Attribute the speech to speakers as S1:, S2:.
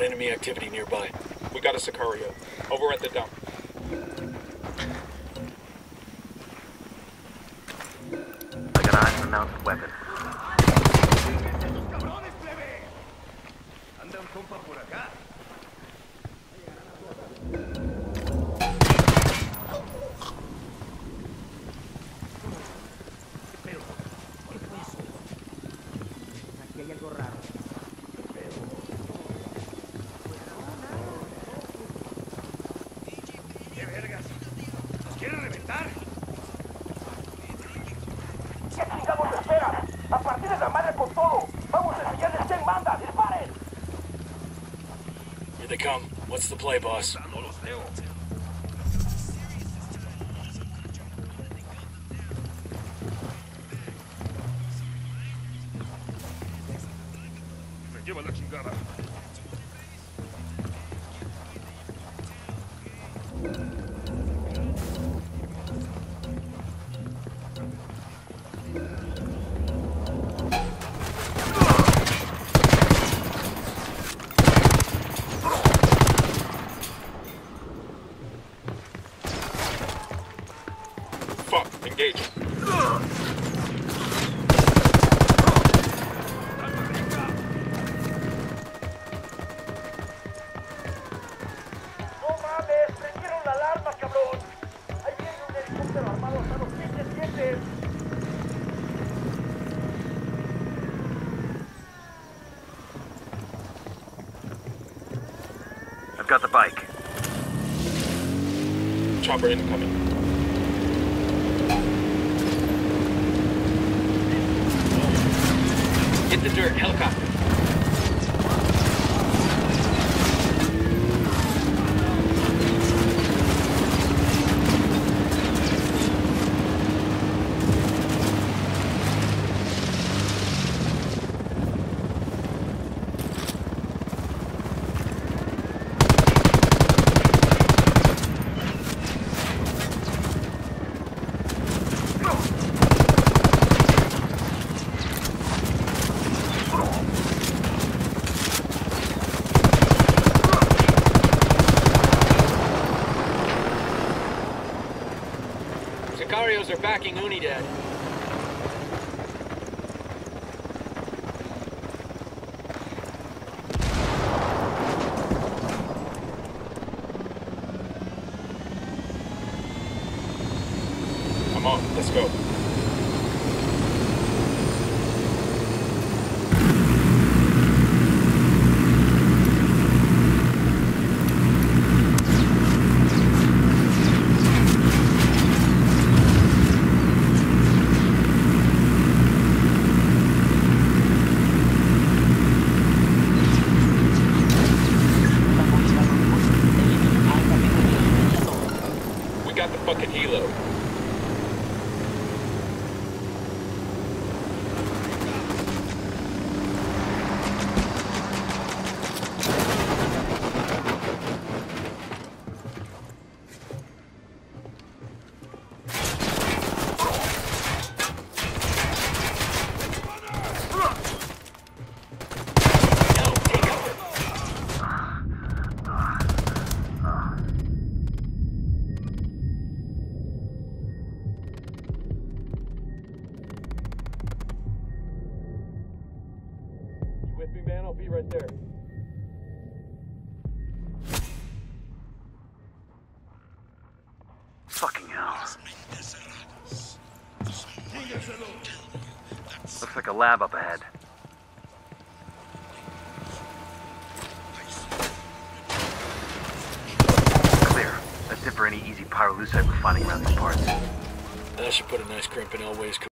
S1: got enemy activity nearby. We got a Sicario. Over at the dump.
S2: I got eyes on a mounted weapon.
S1: Here they come. What's the play, boss? Fuck, engage.
S2: I've got the bike.
S1: Chopper incoming. Hit the dirt, helicopter. Sicarios are backing Unidad. I'm on. Let's go. We got the fucking helo. With me, man? I'll be right there.
S2: Fucking hell. Looks like a lab up ahead. Clear. That's it for any easy pyrolusite we're finding around these parts.
S1: That should put a nice crimp in Elway's